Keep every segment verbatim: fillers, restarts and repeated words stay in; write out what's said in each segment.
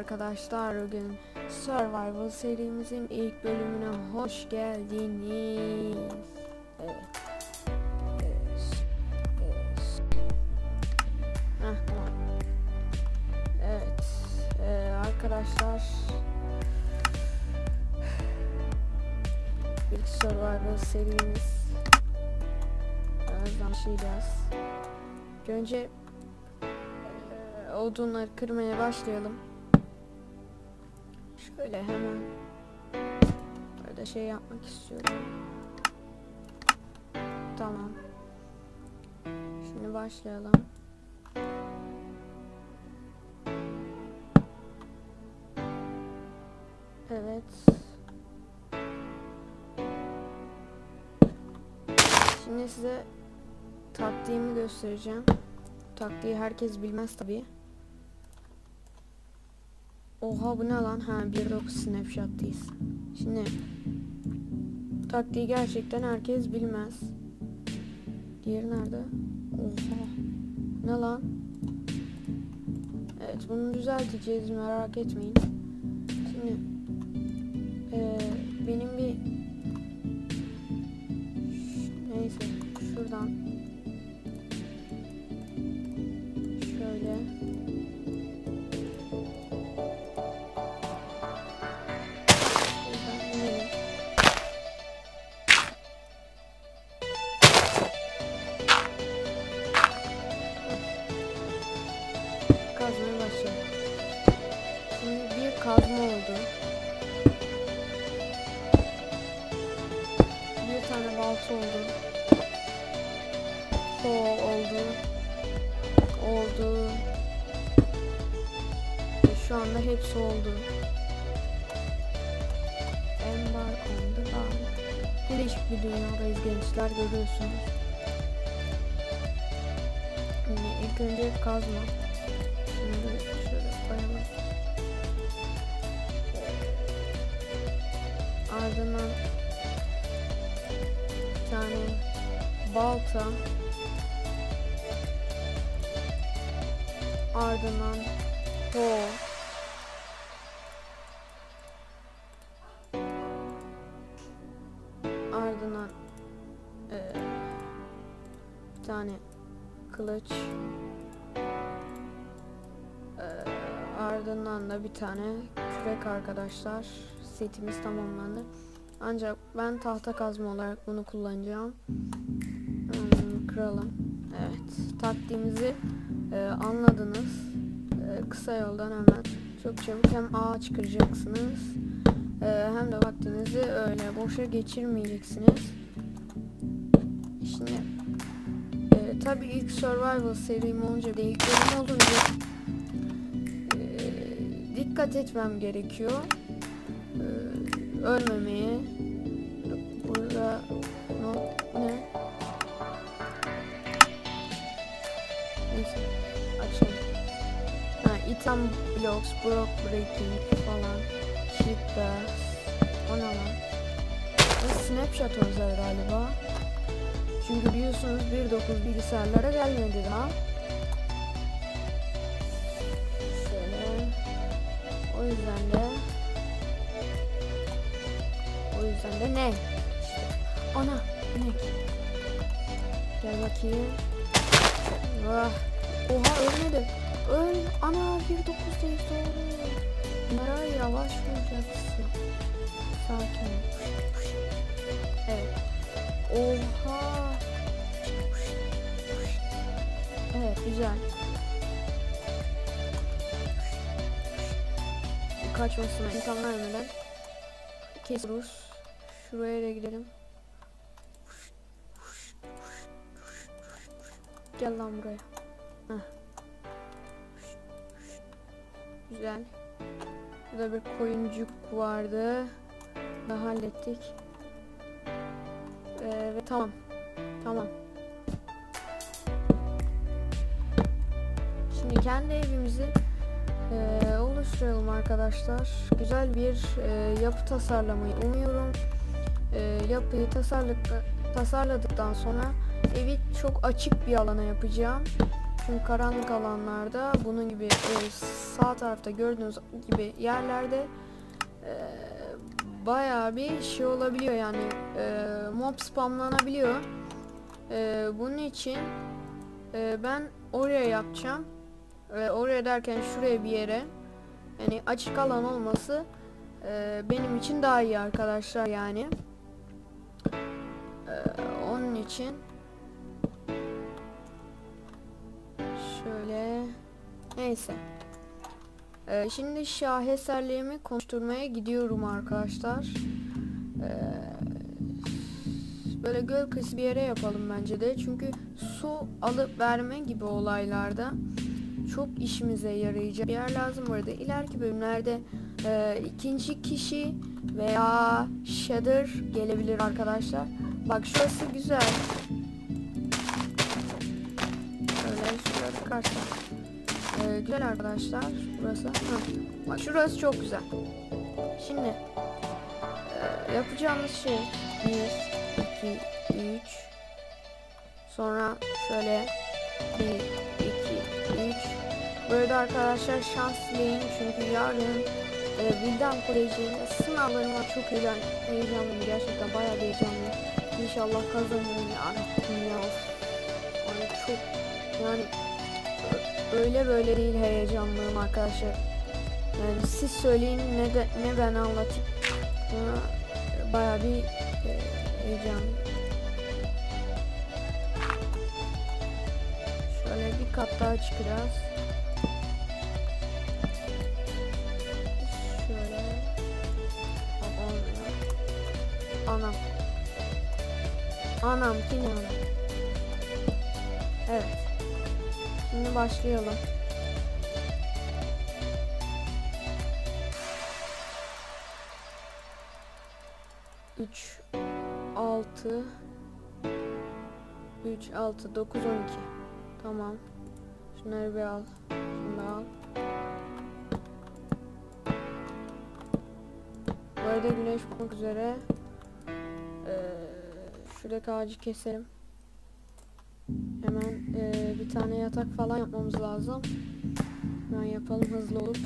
arkadaşlar, bugün Survival serimizin ilk bölümüne hoş geldiniz. Evet. Evet. Evet. Heh, tamam. Evet. Ee, arkadaşlar, ilk Survival serimiz. Birazdan başlayacağız. Önce odunları kırmaya başlayalım. Şöyle hemen böyle şey yapmak istiyorum. Tamam. Şimdi başlayalım. Evet. Şimdi size taktiğimi göstereceğim. Taktiği herkes bilmez tabii. Oha, bu ne lan? Ha, bir nokta dokuz snapshot'tayız. Şimdi taktiği gerçekten herkes bilmez. Diğeri nerede? Oha. Ne lan? Evet, bunu düzelteceğiz, merak etmeyin. Şimdi ee, benim bir neyse şuradan şöyle kazmaya başlayalım. Şimdi bir kazma oldu. Bir tane balta oldu. Kol oldu. Oldu. Ve şu anda hepsi oldu. Embark oldu. Değişik bir dünyadayız gençler, görüyorsunuz. Şimdi ilk önce kazma. Şimdi şöyle koyalım. Ardından bir tane balta. Ardından kol. Ardından e, bir tane kılıç. E, ardından da bir tane kürek arkadaşlar. Setimiz tamamlandı. Ancak ben tahta kazma olarak bunu kullanacağım. Hmm, kıralım. Evet, taktiğimizi e, anladınız. E, kısa yoldan hemen çok çabuk hem ağaç kıracaksınız e, hem de vaktinizi öyle boşa geçirmeyeceksiniz. Şimdi e, tabii ilk survival serim olunca, de ilk bölüm olunca e, dikkat etmem gerekiyor. E, ölmemeye. Burada no, ne? Neyse, açalım. Ha, item blocks, block breaking falan. Sheet bass. O ne lan? Ve snapshot özel galiba. Çünkü biliyorsunuz bir nokta dokuz bilgisayarlara gelmedi daha. Şöyle. O yüzden de O yüzden de ne? İşte. Ana, ne? Gel bakayım. Ah. Oha, ölmedi. Öl. Ana, bir nokta dokuzdayız, doğru. Bunlara yavaş vuracaksın. Sakin. Evet. Oha. Evet, güzel. Kaçmasına imkan vermeden kesiyoruz. Şuraya da gidelim. Gel lan buraya. Heh. Güzel. Burada bir koyuncuk vardı. Daha hallettik. Ee, ve tamam. Tamam. Şimdi kendi evimizi e, oluşturalım arkadaşlar. Güzel bir e, yapı tasarlamayı umuyorum. E, yapıyı tasarladık, tasarladıktan sonra evi çok açık bir alana yapacağım. Çünkü karanlık alanlarda bunun gibi e, sağ tarafta gördüğünüz gibi yerlerde e, bayağı bir şey olabiliyor yani e, mob spamlanabiliyor. E, bunun için e, ben oraya yapacağım. E, oraya derken şuraya bir yere, yani açık alan olması e, benim için daha iyi arkadaşlar yani. E, onun için şöyle, neyse. Ee, şimdi şaheserliğimi konuşturmaya gidiyorum arkadaşlar. Ee, böyle göl kıyısı bir yere yapalım bence de. Çünkü su alıp verme gibi olaylarda çok işimize yarayacak bir yer lazım. Burada ileriki bölümlerde e, ikinci kişi veya shader gelebilir arkadaşlar. Bak şurası güzel. Şöyle şuraya bakarsak. Ee, güzel arkadaşlar burası. Heh. Bak şurası çok güzel. Şimdi e, yapacağımız şey bir, iki, üç. Sonra şöyle bir, iki, üç. Burada arkadaşlar şans dileyin çünkü yarın e, Vildan Koleji'nde sınavlarım var. Çok heyecan, heyecanlıyım, gerçekten bayağı heyecanlıyım. İnşallah kazanırım ya. Ya yani çok yani öyle böyle değil, heyecanlıyım arkadaşlar. Yani siz söyleyin ne de ne ben anlatayım. Buna bayağı bir e, heyecan. Şöyle bir kat daha çıkacağız. Şöyle. Anam. Anam kim anam? Evet. Şimdi başlayalım. üç, altı, üç, altı, dokuz, on iki. Tamam. Şunları bir al. Şunu al. Bu arada güneş batmak üzere. Ee, şuradaki ağacı keselim. Hemen e, bir tane yatak falan yapmamız lazım. Hemen yapalım hızlı olup.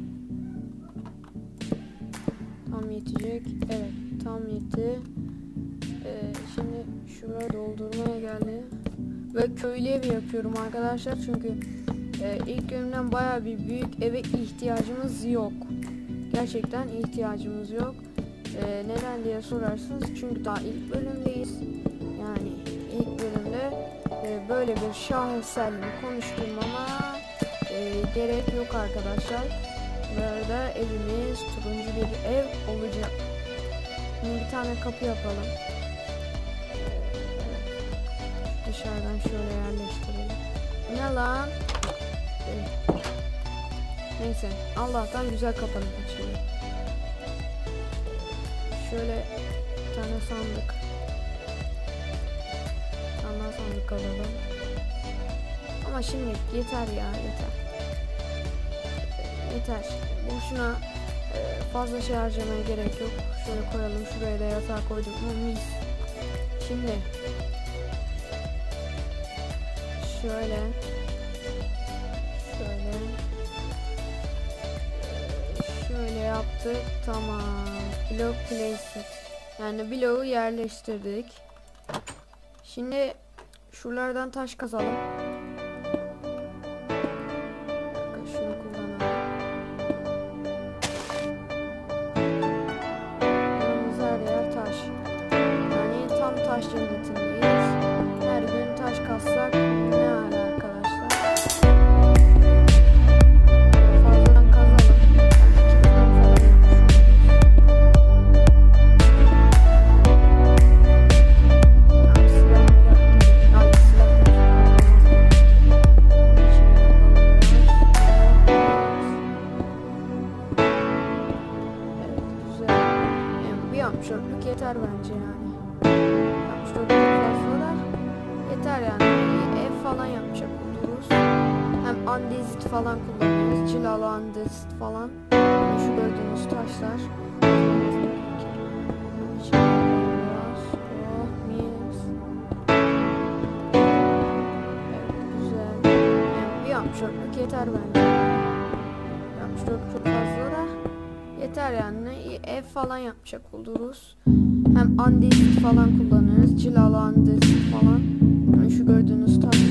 Tam yetecek. Evet, tam yetti. E, şimdi şuraya doldurmaya geldi. Ve köylü evi yapıyorum arkadaşlar. Çünkü e, ilk bölümden bayağı bir büyük eve ihtiyacımız yok. Gerçekten ihtiyacımız yok. E, neden diye sorarsınız. Çünkü daha ilk bölümdeyiz. Yani ilk bölümde e, böyle bir şaheserliğini konuşturmama e, gerek yok arkadaşlar. Burada evimiz turuncu bir ev olacak. Şimdi bir tane kapı yapalım. Dışarıdan şöyle yerleştirelim. Ne lan? Neyse, Allah'tan güzel kapanıp açılıyor. Şöyle bir tane sandık. Sandal sandık alalım. Ama şimdi yeter ya, yeter. Yeter. Boşuna e, fazla şey harcamaya gerek yok. Şöyle koyalım. Şuraya da yatağı koyduk mu mis. Şimdi şöyle şöyle şöyle yaptık. Tamam. Block placed. Yani bloğu yerleştirdik. Şimdi şuralardan taş kazalım. Şunu kullanalım. Yanımız her yer taş. Yani tam taş cennetindeyiz. Her gün taş kazsak ne hali arkadaşlar. Fazladan kazalım. Çöplük yeter bence yani. Yapmış çok fazla da yeter yani. Ev falan yapacak oluruz. Hem andezit falan kullanıyoruz. Cilalı andezit falan. Şu gördüğünüz taşlar. Oh mis. Evet güzel. altmış dörtlük yeter bence. altmış dört çok fazla da yeter yani. Ev falan yapacak oluruz. Hem andesit falan kullanırız. Cilalı andesit falan. Yani şu gördüğünüz tahta